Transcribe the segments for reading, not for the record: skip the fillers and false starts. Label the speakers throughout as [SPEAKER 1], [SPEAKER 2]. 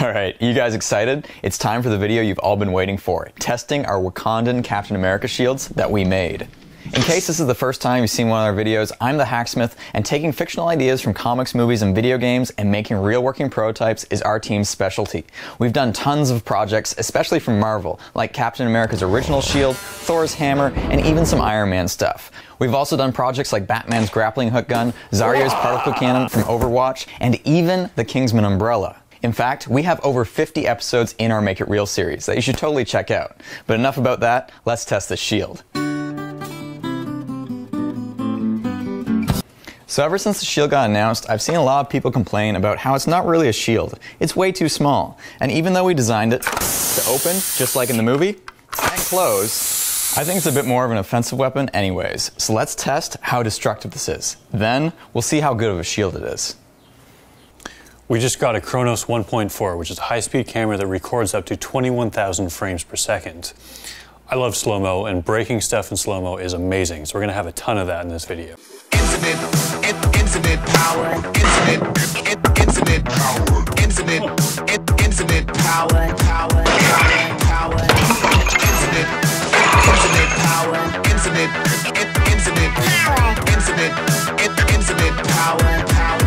[SPEAKER 1] Alright, you guys excited? It's time for the video you've all been waiting for, testing our Wakandan Captain America shields that we made. In case this is the first time you've seen one of our videos, I'm the Hacksmith, and taking fictional ideas from comics, movies, and video games and making real working prototypes is our team's specialty. We've done tons of projects, especially from Marvel, like Captain America's original shield, Thor's hammer, and even some Iron Man stuff. We've also done projects like Batman's grappling hook gun, Zarya's particle cannon from Overwatch, and even the Kingsman umbrella. In fact, we have over 50 episodes in our Make It Real series that you should totally check out. But enough about that, let's test this shield. So ever since the shield got announced, I've seen a lot of people complain about how it's not really a shield. It's way too small. And even though we designed it to open, just like in the movie, and close, I think it's a bit more of an offensive weapon anyways. So let's test how destructive this is. Then, we'll see how good of a shield it is.
[SPEAKER 2] We just got a Chronos 1.4, which is a high-speed camera that records up to 21,000 frames per second. I love slow-mo, and breaking stuff in slow-mo is amazing, so we're going to have a ton of that in this video.
[SPEAKER 3] Infinite power, infinite power, infinite power, power, power, infinite power, infinite power, power.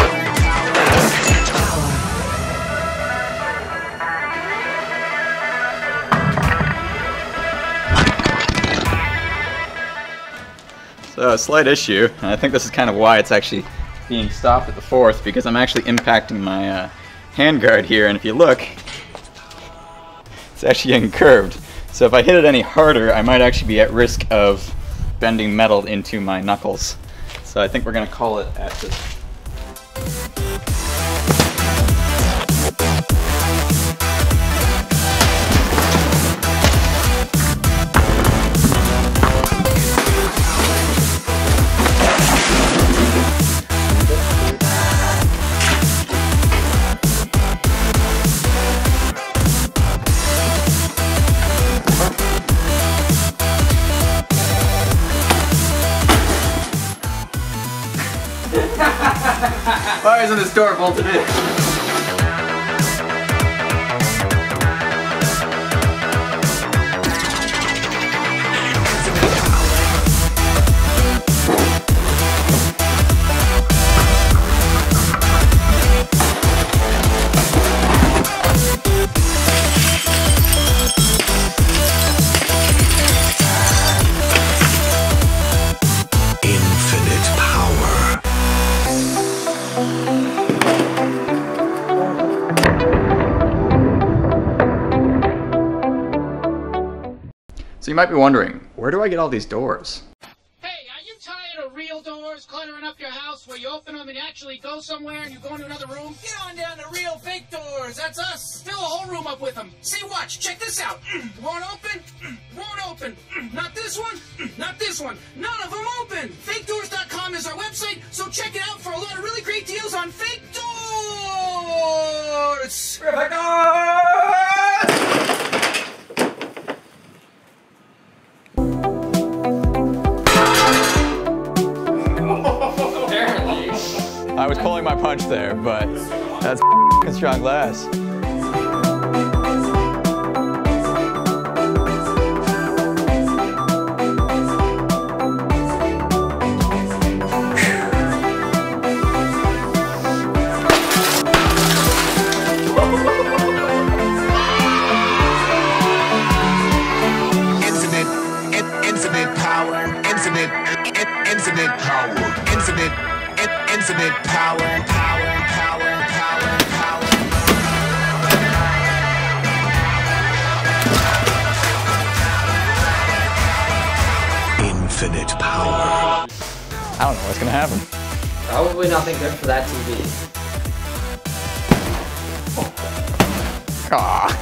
[SPEAKER 1] So a slight issue, and I think this is kind of why it's actually being stopped at the 4th, because I'm actually impacting my handguard here, and if you look, it's actually getting curved. So if I hit it any harder, I might actually be at risk of bending metal into my knuckles. So I think we're going to call it at this. Why isn't this door bolted in? So you might be wondering, where do I get all these doors?
[SPEAKER 4] Hey, are you tired of real doors cluttering up your house where you open them and you actually go somewhere and you go into another room? Get on down to Real Fake Doors. That's us. Fill a whole room up with them. See, watch. Check this out. Won't open. Won't open. Not this one. Not this one. None of them open. FakeDoors.com is our website, so check it out for a lot of really great deals on fake doors.
[SPEAKER 1] Fake doors! I was pulling my punch there, but that's f***ing strong glass.
[SPEAKER 3] Infinite power, infinite power, infinite power, power, power, power, power. Infinite power.
[SPEAKER 1] I don't know what's gonna happen.
[SPEAKER 5] Probably nothing good for that TV.
[SPEAKER 1] Ah.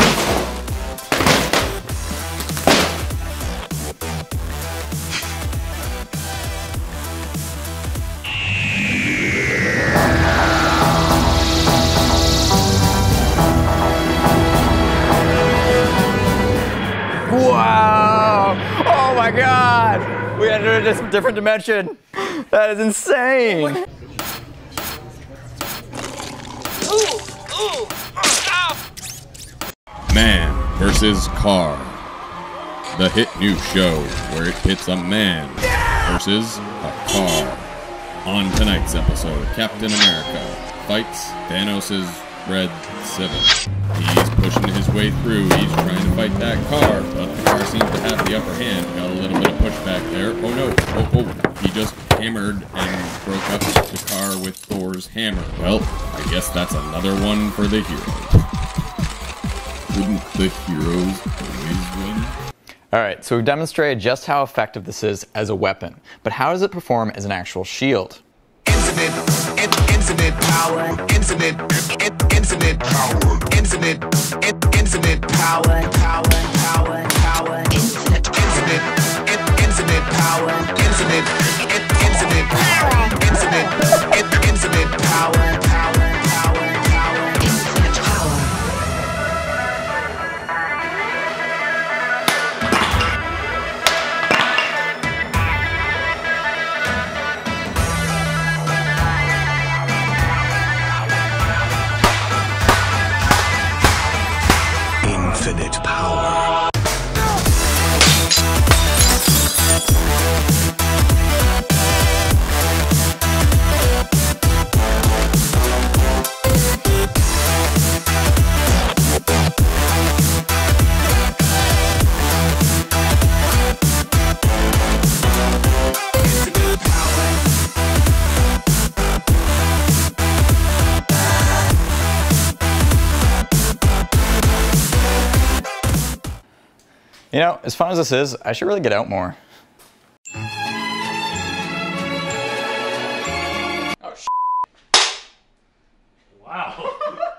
[SPEAKER 1] Wow! Oh my god! We entered a different dimension. That is insane.
[SPEAKER 4] Ooh!
[SPEAKER 6] Man versus Car. The hit new show where it pits a man versus a car. On tonight's episode, Captain America fights Thanos' Red Civic. He's pushing his way through, he's trying to fight that car, but the car seems to have the upper hand. Got a little bit of pushback there. Oh no, oh, he just hammered and broke up the car with Thor's hammer. Well, I guess that's another one for the heroes. Wouldn't the heroes always win?
[SPEAKER 1] Alright, so we've demonstrated just how effective this is as a weapon, but how does it perform as an actual shield?
[SPEAKER 3] Infinite power, infinite power, infinite power, infinite power, infinite power. Infinite power.
[SPEAKER 1] You know, as fun as this is, I should really get out more. Oh,
[SPEAKER 2] Wow.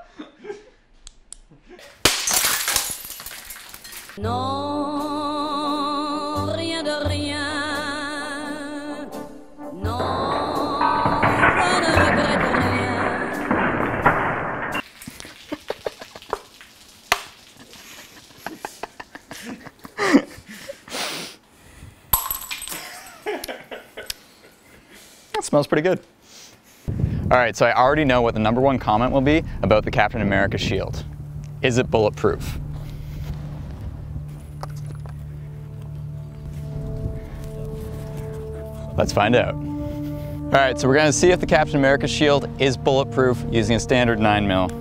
[SPEAKER 7] Non, rien de rien. Non, je ne regrette rien.
[SPEAKER 1] That smells pretty good. Alright, so I already know what the #1 comment will be about the Captain America shield. Is it bulletproof? Let's find out. Alright, so we're going to see if the Captain America shield is bulletproof using a standard 9mm.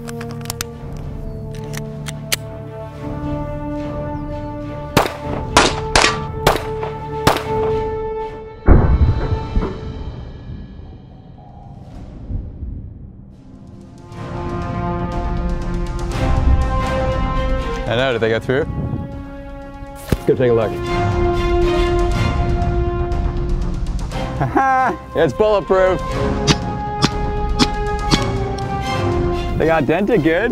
[SPEAKER 1] I know, did they go through? Let's go take a look. Haha, it's bulletproof. They got dented good.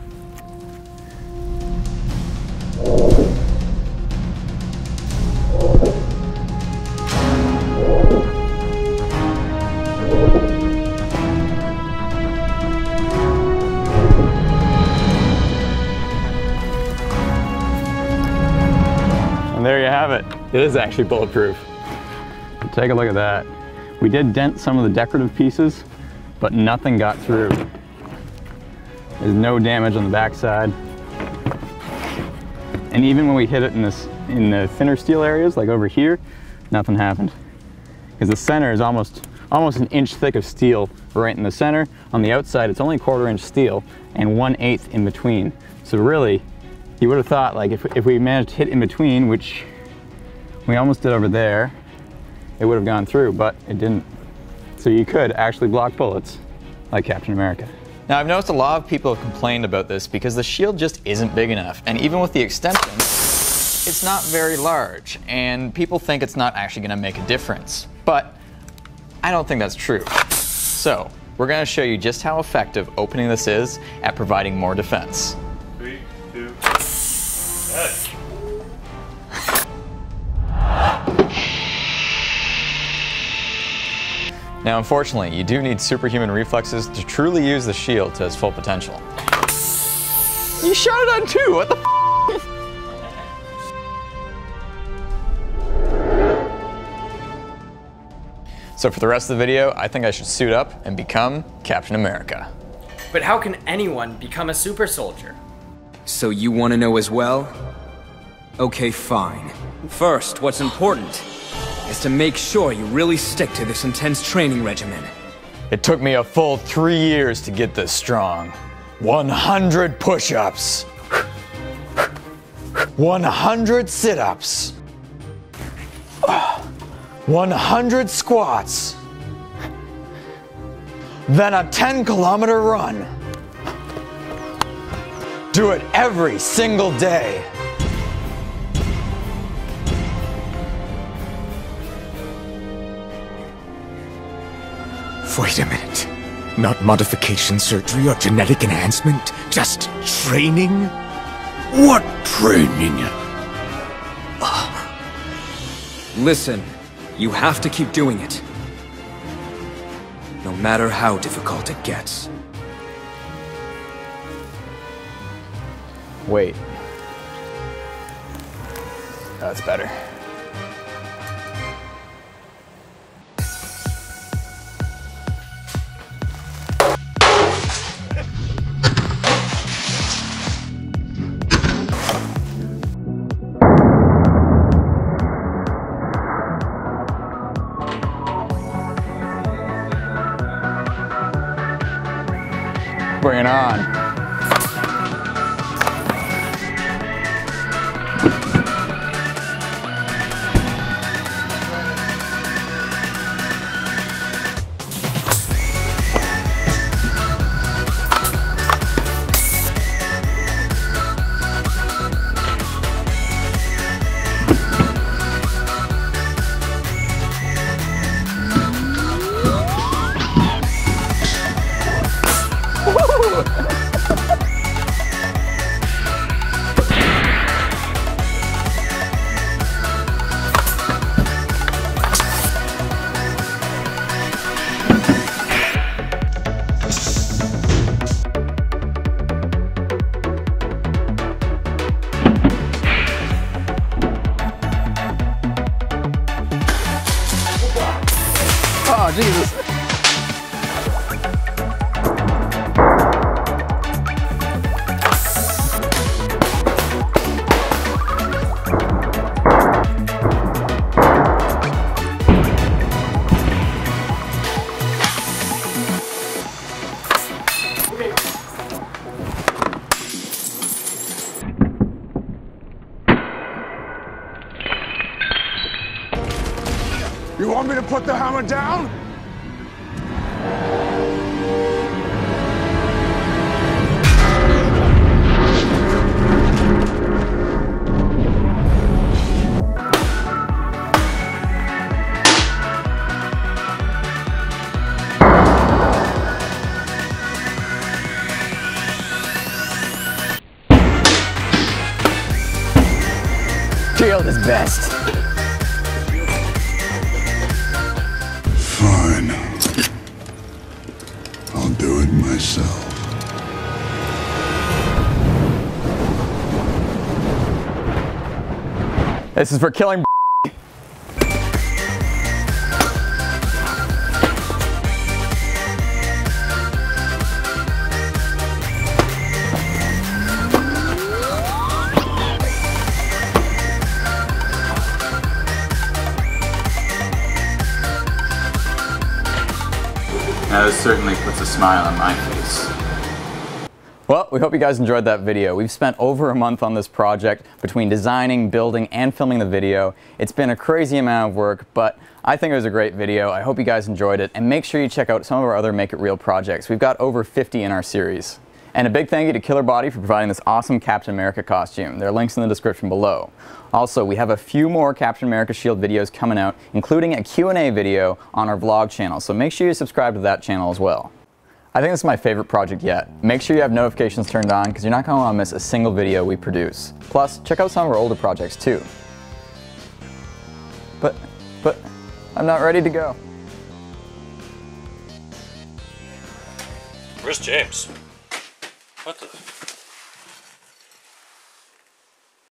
[SPEAKER 1] And there you have it. It is actually bulletproof. Take a look at that. We did dent some of the decorative pieces, but nothing got through. There's no damage on the backside. And even when we hit it in the thinner steel areas, like over here, nothing happened. Because the center is almost an inch thick of steel right in the center. On the outside, it's only 1/4 inch steel and 1/8 in between. So really, you would have thought, like, if we managed to hit in between, which we almost did over there, it would have gone through, but it didn't. So you could actually block bullets like Captain America. Now, I've noticed a lot of people have complained about this because the shield just isn't big enough, and even with the extension, it's not very large, and people think it's not actually going to make a difference. But I don't think that's true. So we're going to show you just how effective opening this is at providing more defense.
[SPEAKER 2] 3, 2, yes.
[SPEAKER 1] Now, unfortunately, you do need superhuman reflexes to truly use the shield to its full potential. You shot it on 2, what the f? So for the rest of the video, I think I should suit up and become Captain America.
[SPEAKER 5] But how can anyone become a super soldier?
[SPEAKER 8] So you want to know as well? Okay, fine. First, what's important is to make sure you really stick to this intense training regimen.
[SPEAKER 1] It took me a full 3 years to get this strong. 100 push-ups. 100 sit-ups. 100 squats. Then a 10-kilometer run. Do it every single day.
[SPEAKER 9] Wait a minute. Not modification surgery or genetic enhancement? Just training? What training?
[SPEAKER 8] Listen, you have to keep doing it. No matter how difficult it gets.
[SPEAKER 1] Wait. That's better. Bring it on. Oh, Jesus.
[SPEAKER 9] You want me to put the hammer down?
[SPEAKER 1] Shield is best.
[SPEAKER 9] Fine. I'll do it myself.
[SPEAKER 1] This is for killing.
[SPEAKER 10] Now this certainly puts a smile on my face.
[SPEAKER 1] Well, we hope you guys enjoyed that video. We've spent over a month on this project between designing, building, and filming the video. It's been a crazy amount of work, but I think it was a great video. I hope you guys enjoyed it, and make sure you check out some of our other Make It Real projects. We've got over 50 in our series. And a big thank you to Killer Body for providing this awesome Captain America costume. There are links in the description below. Also, we have a few more Captain America Shield videos coming out, including a Q&A video on our vlog channel, so make sure you subscribe to that channel as well. I think this is my favorite project yet. Make sure you have notifications turned on because you're not going to want to miss a single video we produce. Plus, check out some of our older projects too. But, I'm not ready to go.
[SPEAKER 2] Where's James? What the?